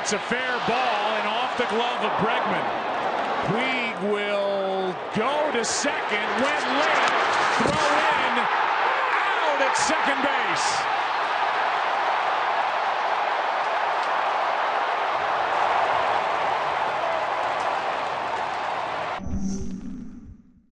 It's a fair ball and off the glove of Bregman. Puig will go to second, went late, throw in, out at second base.